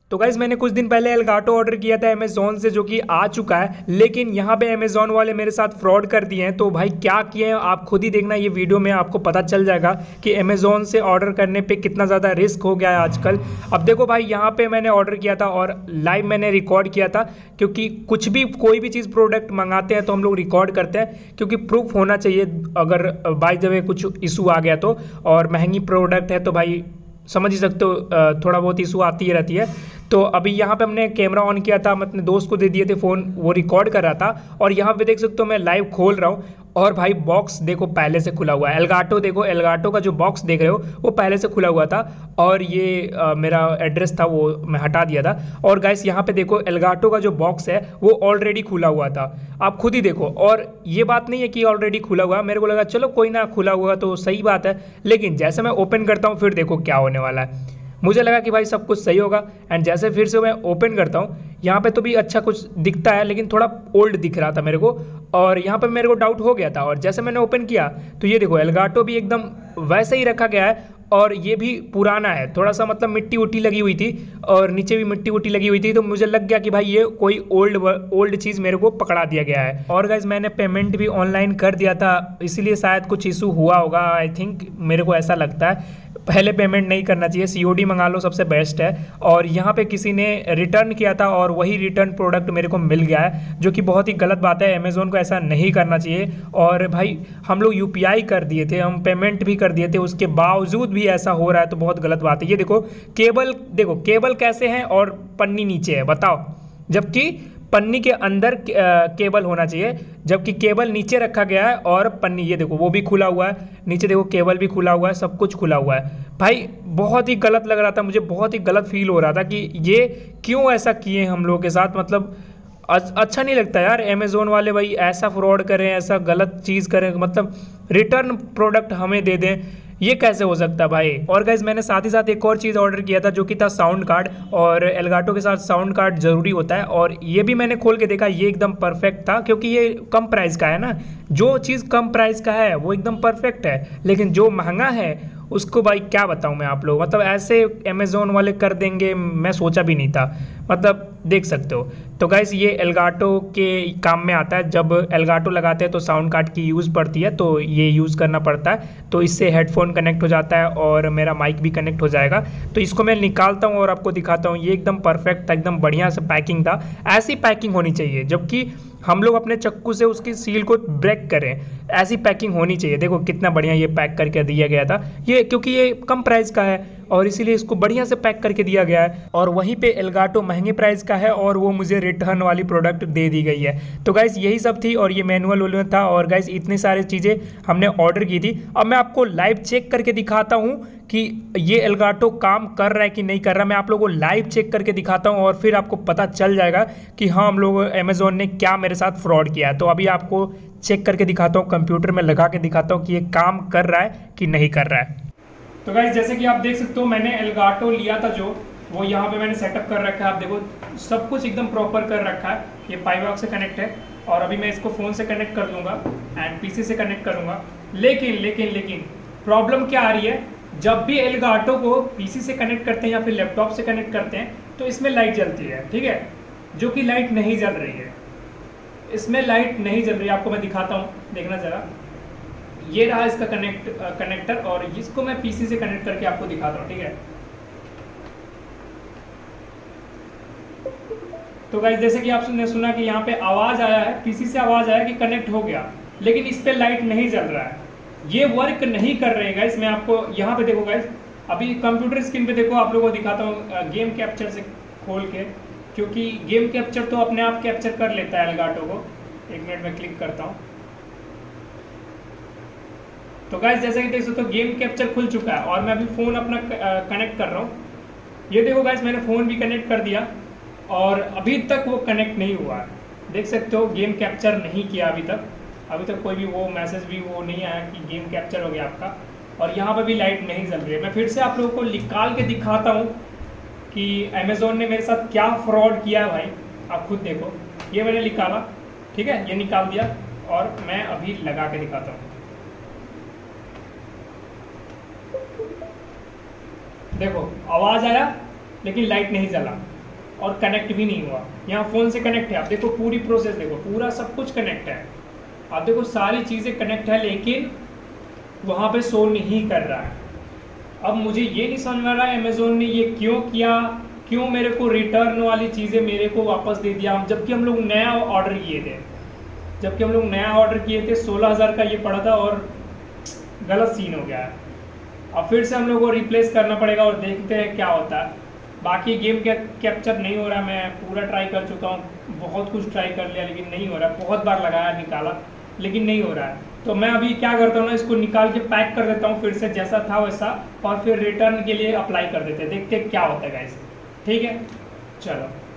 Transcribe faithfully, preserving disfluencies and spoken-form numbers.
तो गाइज मैंने कुछ दिन पहले एलगाटो ऑर्डर किया था अमेजोन से, जो कि आ चुका है, लेकिन यहाँ पे अमेजोन वाले मेरे साथ फ्रॉड कर दिए हैं। तो भाई क्या किए हैं आप खुद ही देखना, ये वीडियो में आपको पता चल जाएगा कि अमेजोन से ऑर्डर करने पे कितना ज़्यादा रिस्क हो गया है आजकल। अब देखो भाई, यहाँ पे मैंने ऑर्डर किया था और लाइव मैंने रिकॉर्ड किया था, क्योंकि कुछ भी कोई भी चीज़ प्रोडक्ट मंगाते हैं तो हम लोग रिकॉर्ड करते हैं, क्योंकि प्रूफ होना चाहिए अगर बाय द वे कुछ इशू आ गया तो। और महंगी प्रोडक्ट है तो भाई समझ ही सकते हो, थोड़ा बहुत इशू आती ही रहती है। तो अभी यहाँ पे हमने कैमरा ऑन किया था, मैं अपने दोस्त को दे दिए थे फ़ोन, वो रिकॉर्ड कर रहा था। और यहाँ पे देख सकते हो मैं लाइव खोल रहा हूँ और भाई बॉक्स देखो पहले से खुला हुआ है। एलगाटो देखो, एलगाटो का जो बॉक्स देख रहे हो वो पहले से खुला हुआ था। और ये आ, मेरा एड्रेस था वो मैं हटा दिया था। और गाइस यहाँ पे देखो एलगाटो का जो बॉक्स है वो ऑलरेडी खुला हुआ था, आप खुद ही देखो। और ये बात नहीं है कि ऑलरेडी खुला हुआ, मेरे को लगा चलो कोई ना, खुला हुआ तो सही बात है। लेकिन जैसे मैं ओपन करता हूँ फिर देखो क्या होने वाला है। मुझे लगा कि भाई सब कुछ सही होगा, एंड जैसे फिर से मैं ओपन करता हूँ यहाँ पे तो भी अच्छा कुछ दिखता है, लेकिन थोड़ा ओल्ड दिख रहा था मेरे को। और यहाँ पे मेरे को डाउट हो गया था, और जैसे मैंने ओपन किया तो ये देखो एलगाटो भी एकदम वैसे ही रखा गया है। और ये भी पुराना है थोड़ा सा, मतलब मिट्टी उट्टी लगी हुई थी और नीचे भी मिट्टी उट्टी लगी हुई थी। तो मुझे लग गया कि भाई ये कोई ओल्ड ओल्ड चीज़ मेरे को पकड़ा दिया गया है। और गाइज मैंने पेमेंट भी ऑनलाइन कर दिया था, इसीलिए शायद कुछ इशू हुआ होगा, आई थिंक, मेरे को ऐसा लगता है। पहले पेमेंट नहीं करना चाहिए, सीओडी मंगा लो सबसे बेस्ट है। और यहाँ पे किसी ने रिटर्न किया था और वही रिटर्न प्रोडक्ट मेरे को मिल गया है, जो कि बहुत ही गलत बात है। अमेजोन को ऐसा नहीं करना चाहिए। और भाई हम लोग यूपीआई कर दिए थे, हम पेमेंट भी कर दिए थे, उसके बावजूद भी ऐसा हो रहा है तो बहुत गलत बात है। ये देखो केबल, देखो केबल कैसे हैं और पन्नी नीचे है, बताओ। जबकि पन्नी के अंदर केबल होना चाहिए, जबकि केबल नीचे रखा गया है और पन्नी ये देखो वो भी खुला हुआ है, नीचे देखो केबल भी खुला हुआ है, सब कुछ खुला हुआ है। भाई बहुत ही गलत लग रहा था मुझे, बहुत ही गलत फील हो रहा था कि ये क्यों ऐसा किए हम लोगों के साथ। मतलब अच्छा नहीं लगता यार, अमेजोन वाले भाई ऐसा फ्रॉड करें, ऐसा गलत चीज़ करें, मतलब रिटर्न प्रोडक्ट हमें दे दें, ये कैसे हो सकता है भाई। और गाइज मैंने साथ ही साथ एक और चीज़ ऑर्डर किया था, जो कि था साउंड कार्ड। और एलगाटो के साथ साउंड कार्ड ज़रूरी होता है, और ये भी मैंने खोल के देखा, ये एकदम परफेक्ट था, क्योंकि ये कम प्राइस का है ना। जो चीज़ कम प्राइस का है वो एकदम परफेक्ट है, लेकिन जो महंगा है उसको भाई क्या बताऊं मैं आप लोग, मतलब ऐसे अमेजोन वाले कर देंगे मैं सोचा भी नहीं था, मतलब देख सकते हो। तो गाइस ये एलगाटो के काम में आता है, जब एलगाटो लगाते हैं तो साउंड कार्ड की यूज़ पड़ती है, तो ये यूज़ करना पड़ता है। तो इससे हेडफोन कनेक्ट हो जाता है और मेरा माइक भी कनेक्ट हो जाएगा। तो इसको मैं निकालता हूँ और आपको दिखाता हूँ। ये एकदम परफेक्ट था, एकदम बढ़िया से पैकिंग था, ऐसी पैकिंग होनी चाहिए। जबकि हम लोग अपने चक्कू से उसकी सील को ब्रेक करें, ऐसी पैकिंग होनी चाहिए। देखो कितना बढ़िया ये पैक करके दिया गया था, ये क्योंकि ये कम प्राइस का है और इसीलिए इसको बढ़िया से पैक करके दिया गया है। और वहीं पे एलगाटो महंगे प्राइस का है और वो मुझे रिटर्न वाली प्रोडक्ट दे दी गई है। तो गाइस यही सब थी, और ये मैनुअल वैनुअल था। और गाइस इतनी सारी चीज़ें हमने ऑर्डर की थी। अब मैं आपको लाइव चेक करके दिखाता हूँ कि ये एलगाटो काम कर रहा है कि नहीं कर रहा। मैं आप लोगों को लाइव चेक करके दिखाता हूँ और फिर आपको पता चल जाएगा कि हाँ हम लोग अमेजोन ने क्या मेरे साथ फ्रॉड किया है। तो अभी आपको चेक करके दिखाता हूँ, कंप्यूटर में लगा के दिखाता हूँ कि ये काम कर रहा है कि नहीं कर रहा है। तो गाइस जैसे कि आप देख सकते हो, मैंने एलगाटो लिया था जो, वो यहाँ पे मैंने सेटअप कर रखा है। आप देखो सब कुछ एकदम प्रॉपर कर रखा है। ये पाइवॉक्स से कनेक्ट है, और अभी मैं इसको फ़ोन से कनेक्ट कर दूंगा एंड पीसी से कनेक्ट करूंगा। लेकिन लेकिन लेकिन प्रॉब्लम क्या आ रही है, जब भी एलगाटो को पीसी से कनेक्ट करते हैं या फिर लैपटॉप से कनेक्ट करते हैं तो इसमें लाइट जलती है, ठीक है, जो कि लाइट नहीं जल रही है। इसमें लाइट नहीं जल रही है, आपको मैं दिखाता हूँ, देखना जरा। ये रहा इसका कनेक्ट कनेक्टर, और इसको मैं पीसी से कनेक्ट करके आपको दिखाता हूँ, ठीक है। तो गाइस जैसे कि आपने सुना कि यहाँ पे आवाज़ आया है, पीसी से आवाज़ आया कि कनेक्ट हो गया, लेकिन इस पे लाइट नहीं जल रहा है, ये वर्क नहीं कर रहे गाइस। मैं आपको यहाँ पे देखो गाइस, अभी कंप्यूटर स्क्रीन पे देखो, आप लोगों को दिखाता हूँ गेम कैप्चर से खोल के, क्योंकि गेम कैप्चर तो अपने आप कैप्चर कर लेता है एलगाटो को। एक मिनट में क्लिक करता हूँ। तो गाइस जैसे कि देख सकते हो गेम कैप्चर खुल चुका है, और मैं अभी फ़ोन अपना कनेक्ट कर रहा हूँ। ये देखो गाइस मैंने फ़ोन भी कनेक्ट कर दिया और अभी तक वो कनेक्ट नहीं हुआ है। देख सकते हो गेम कैप्चर नहीं किया अभी तक, अभी तक कोई भी वो मैसेज भी वो नहीं आया कि गेम कैप्चर हो गया आपका। और यहाँ पर भी लाइट नहीं जल रही है। मैं फिर से आप लोगों को निकाल के दिखाता हूँ कि अमेजोन ने मेरे साथ क्या फ्रॉड किया है भाई। आप खुद देखो, ये मैंने निकाला, ठीक है, ये निकाल दिया और मैं अभी लगा के दिखाता हूँ। देखो आवाज़ आया लेकिन लाइट नहीं जला। और कनेक्ट भी नहीं हुआ। यहाँ फ़ोन से कनेक्ट है, आप देखो पूरी प्रोसेस देखो, पूरा सब कुछ कनेक्ट है, आप देखो सारी चीज़ें कनेक्ट है, लेकिन वहाँ पे शो नहीं कर रहा है। अब मुझे ये नहीं समझ में आ रहा है अमेज़ोन ने ये क्यों किया, क्यों मेरे को रिटर्न वाली चीज़ें मेरे को वापस दे दिया, जबकि हम लोग नया ऑर्डर किए थे जबकि हम लोग नया ऑर्डर किए थे सोलह हज़ार का ये पड़ा था और गलत सीन हो गया है। अब फिर से हम लोग को रिप्लेस करना पड़ेगा और देखते हैं क्या होता है। बाकी गेम कैप्चर नहीं हो रहा, मैं पूरा ट्राई कर चुका हूँ, बहुत कुछ ट्राई कर लिया लेकिन नहीं हो रहा, बहुत बार लगाया निकाला लेकिन नहीं हो रहा है। तो मैं अभी क्या करता हूँ ना, इसको निकाल के पैक कर देता हूँ फिर से जैसा था वैसा, और फिर रिटर्न के लिए अप्लाई कर देते हैं, देखते हैं क्या होता है गाइस। ठीक है, चलो।